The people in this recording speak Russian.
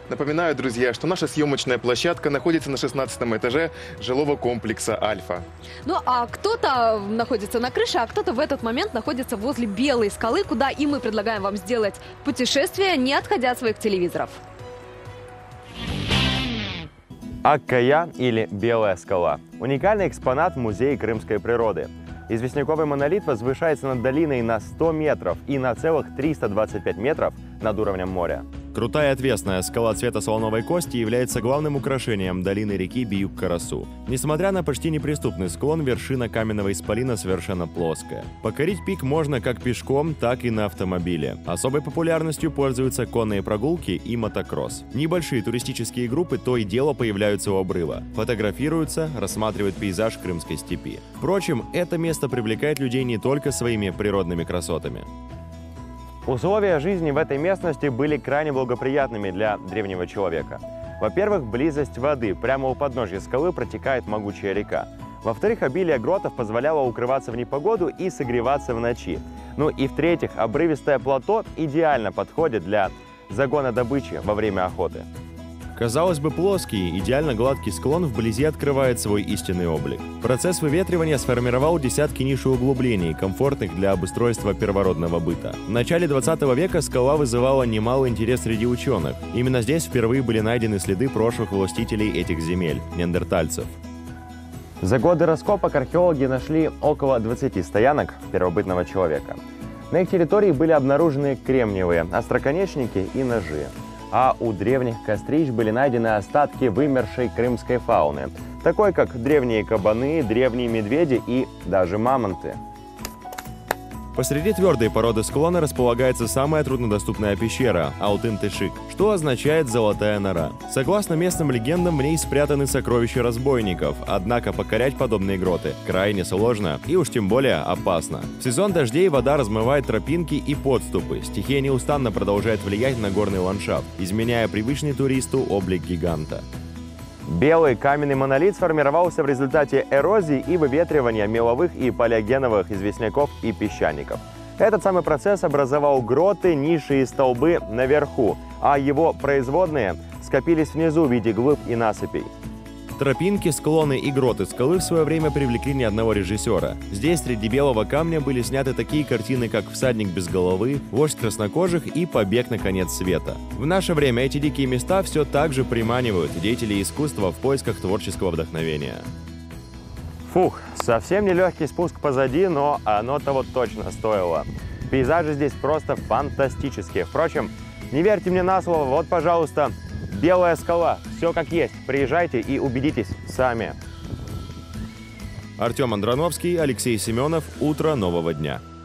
Напоминаю, друзья, что наша съемочная площадка находится на 16 этаже жилого комплекса «Альфа». Ну, а кто-то находится на крыше, а кто-то в этот момент находится возле Белой скалы, куда и мы предлагаем вам сделать путешествие, не отходя от своих телевизоров. Аккая или Белая скала – уникальный экспонат Музея крымской природы. Известняковый монолит возвышается над долиной на 100 метров и на целых 325 метров над уровнем моря. Крутая отвесная скала цвета слоновой кости является главным украшением долины реки Биюк-Карасу. Несмотря на почти неприступный склон, вершина каменного исполина совершенно плоская. Покорить пик можно как пешком, так и на автомобиле. Особой популярностью пользуются конные прогулки и мотокросс. Небольшие туристические группы то и дело появляются у обрыва. Фотографируются, рассматривают пейзаж крымской степи. Впрочем, это место привлекает людей не только своими природными красотами. Условия жизни в этой местности были крайне благоприятными для древнего человека. Во-первых, близость воды. Прямо у подножья скалы протекает могучая река. Во-вторых, обилие гротов позволяло укрываться в непогоду и согреваться в ночи. Ну и в-третьих, обрывистое плато идеально подходит для загона добычи во время охоты. Казалось бы, плоский, идеально гладкий склон вблизи открывает свой истинный облик. Процесс выветривания сформировал десятки ниш и углублений, комфортных для обустройства первородного быта. В начале 20 века скала вызывала немалый интерес среди ученых. Именно здесь впервые были найдены следы прошлых властителей этих земель – неандертальцев. За годы раскопок археологи нашли около 20 стоянок первобытного человека. На их территории были обнаружены кремниевые остроконечники и ножи. А у древних кострищ были найдены остатки вымершей крымской фауны, такой как древние кабаны, древние медведи и даже мамонты. Посреди твердой породы склона располагается самая труднодоступная пещера – Алтын-Тышик, что означает «золотая нора». Согласно местным легендам, в ней спрятаны сокровища разбойников, однако покорять подобные гроты крайне сложно и уж тем более опасно. В сезон дождей вода размывает тропинки и подступы, стихия неустанно продолжает влиять на горный ландшафт, изменяя привычный туристу облик гиганта. Белый каменный монолит сформировался в результате эрозии и выветривания меловых и палеогеновых известняков и песчаников. Этот самый процесс образовал гроты, ниши и столбы наверху, а его производные скопились внизу в виде глыб и насыпей. Тропинки, склоны и гроты скалы в свое время привлекли не одного режиссера. Здесь среди белого камня были сняты такие картины, как «Всадник без головы», «Вождь краснокожих» и «Побег на конец света». В наше время эти дикие места все так же приманивают деятелей искусства в поисках творческого вдохновения. Фух, совсем нелегкий спуск позади, но оно того точно стоило. Пейзажи здесь просто фантастические. Впрочем, не верьте мне на слово, вот, пожалуйста, Белая скала. Все как есть. Приезжайте и убедитесь сами. Артем Андроновский, Алексей Семенов. Утро нового дня.